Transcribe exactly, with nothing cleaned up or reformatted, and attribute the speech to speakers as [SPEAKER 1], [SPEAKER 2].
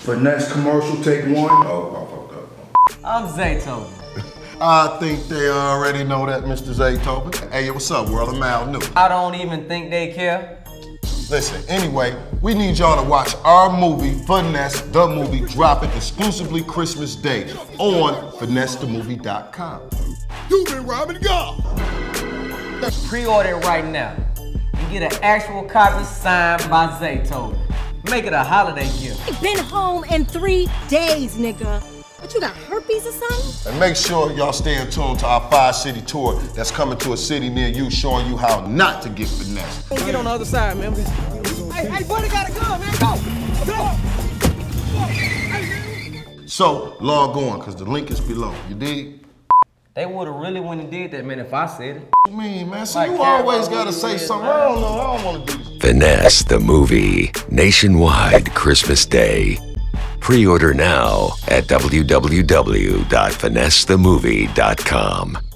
[SPEAKER 1] Finesse commercial, take one. Oh, I fucked up.
[SPEAKER 2] I'm Zaytoven.
[SPEAKER 3] I think they already know that, Mister Zaytoven. Hey, what's up, world? I'm Al New.
[SPEAKER 2] I don't even think they care.
[SPEAKER 3] Listen, anyway, we need y'all to watch our movie, Finesse the Movie, dropping exclusively Christmas Day on finesse the movie dot com.
[SPEAKER 4] You've been robbing God.
[SPEAKER 2] Pre-order it right now. You get an actual copy signed by Zaytoven. Make it a holiday gift.
[SPEAKER 5] I've been home in three days, nigga. But you got herpes or something?
[SPEAKER 3] And make sure y'all stay in tune to our five-city tour that's coming to a city near you, showing you how not to get finessed.
[SPEAKER 2] Get on the other side, man. Hey, hey, buddy, gotta go, man. Go! Go!
[SPEAKER 3] So, log on, because the link is below. You dig?
[SPEAKER 2] They would have really went and did that, man, if I said it.
[SPEAKER 3] What you mean, man? So like you always gotta say is, something. Man. I don't know. I don't want to do this.
[SPEAKER 6] Finesse the Movie, nationwide Christmas Day. Pre-order now at w w w dot finesse the movie dot com.